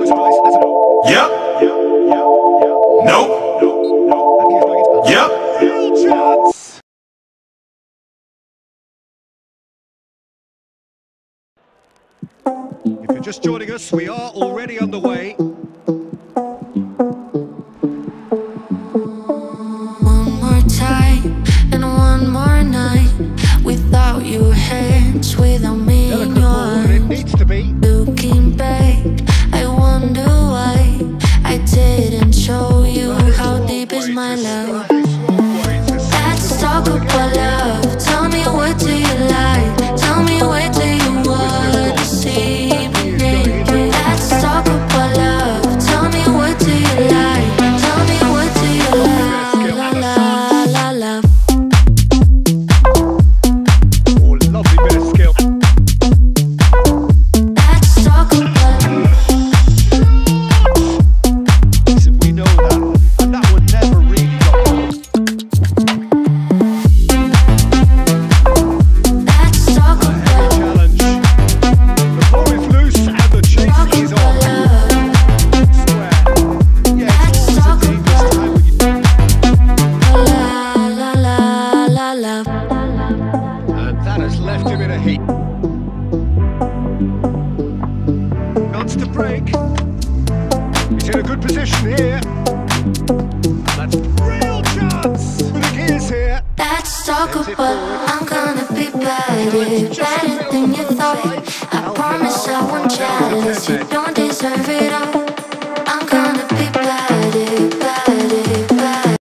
Yep. Nope. Yep. If you're just joining us, we are already underway. One more time and one more night without your hands, without me in your arms. It needs to be. Looking back, I wonder why I didn't show you how deep is my love. Let's talk about love. Tell me, what do you like? Tell me, where do you wanna see me naked? Let's talk about love. Tell me, what do you like? Tell me, what do you like? La la la love. Oh, lovely bit of skill. Let's talk about If we know that, and that would never really go. Let's talk about Challenge. The ball is loose and the chase is on. Square. Yeah, it's always a dangerous time when you la la la la love. and that has left him in a heap. Wants to break. He's in a good position here. That's a real chance for the gears here. Let's talk about I'm gonna be better than you thought. I promise I won't jealous. You don't deserve it all.